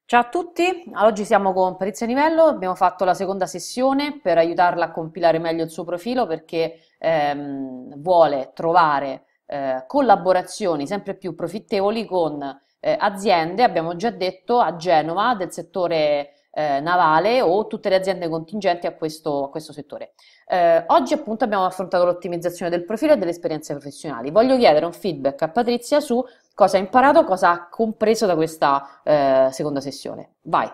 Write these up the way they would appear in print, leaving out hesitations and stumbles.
Ciao a tutti, oggi siamo con Patrizia Nivello, abbiamo fatto la seconda sessione per aiutarla a compilare meglio il suo profilo perché vuole trovare collaborazioni sempre più profittevoli con aziende, abbiamo già detto, a Genova del settore navale o tutte le aziende contingenti a questo settore. Oggi appunto abbiamo affrontato l'ottimizzazione del profilo e delle esperienze professionali. Voglio chiedere un feedback a Patrizia su cosa ha imparato, cosa ha compreso da questa seconda sessione. Vai.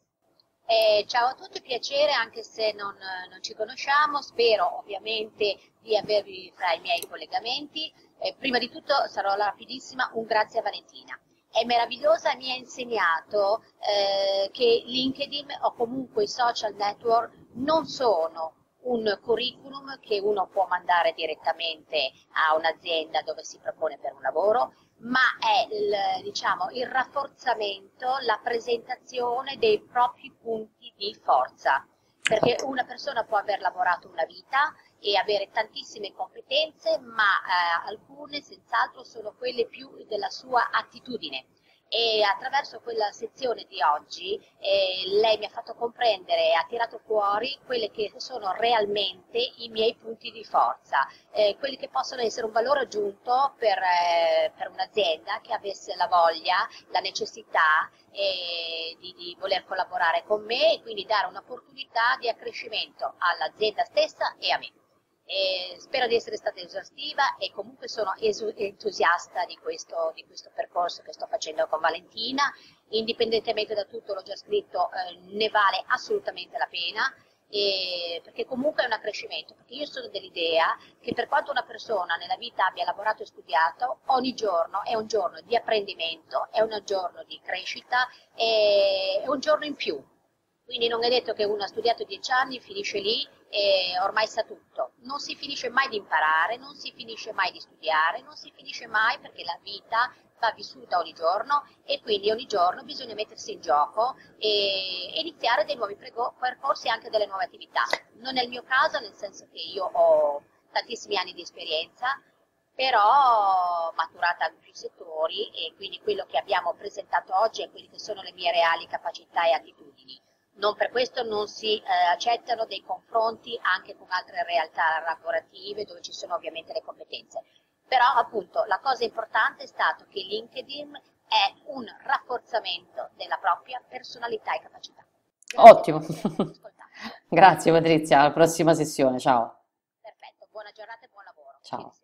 Ciao a tutti, piacere anche se non ci conosciamo, spero ovviamente di avervi fra i miei collegamenti. Prima di tutto sarò rapidissima, un grazie a Valentina. È meravigliosa, mi ha insegnato che LinkedIn o comunque i social network non sono un curriculum che uno può mandare direttamente a un'azienda dove si propone per un lavoro, ma è diciamo, il rafforzamento, la presentazione dei propri punti di forza, perché una persona può aver lavorato una vita e avere tantissime competenze, ma alcune senz'altro sono quelle più della sua attitudine. E attraverso quella sezione di oggi lei mi ha fatto comprendere, ha tirato fuori quelli che sono realmente i miei punti di forza, quelli che possono essere un valore aggiunto per un'azienda che avesse la voglia, la necessità di voler collaborare con me e quindi dare un'opportunità di accrescimento all'azienda stessa e a me. Spero di essere stata esaustiva e comunque sono entusiasta di questo percorso che sto facendo con Valentina, indipendentemente da tutto, l'ho già scritto, ne vale assolutamente la pena. Perché comunque è un accrescimento, perché io sono dell'idea che per quanto una persona nella vita abbia lavorato e studiato, ogni giorno è un giorno di apprendimento, è un giorno di crescita, è un giorno in più. Quindi non è detto che uno ha studiato 10 anni, finisce lì e ormai sa tutto. Non si finisce mai di imparare, non si finisce mai di studiare, non si finisce mai perché la vita va vissuta ogni giorno e quindi ogni giorno bisogna mettersi in gioco e iniziare dei nuovi percorsi, anche delle nuove attività. Non è il mio caso, nel senso che io ho tantissimi anni di esperienza, però maturata in più settori, e quindi quello che abbiamo presentato oggi è quelle che sono le mie reali capacità e attitudini. Non per questo non si accettano dei confronti anche con altre realtà lavorative dove ci sono ovviamente le competenze. Però appunto la cosa importante è stato che LinkedIn è un rafforzamento della propria personalità e capacità. Grazie per Ottimo. avermi ascoltato. Grazie Patrizia, alla prossima sessione, ciao. Perfetto, buona giornata e buon lavoro. Ci Ciao.